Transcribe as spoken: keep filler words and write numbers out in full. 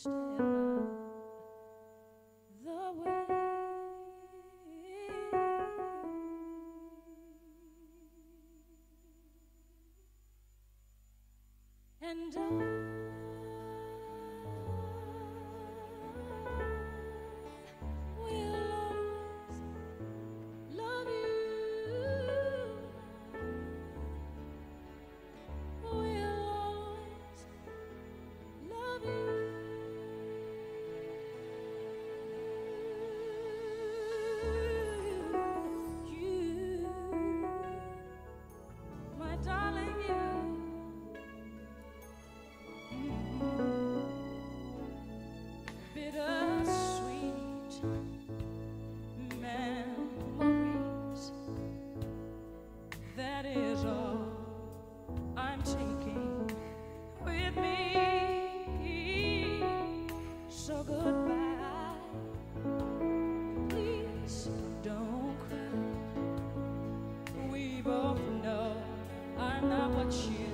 ever the way. And I will always love you. Will always love you. You, my darling, you. Bittersweet memories, that is all I'm taking with me. So goodbye, please don't cry. We both know I'm not what you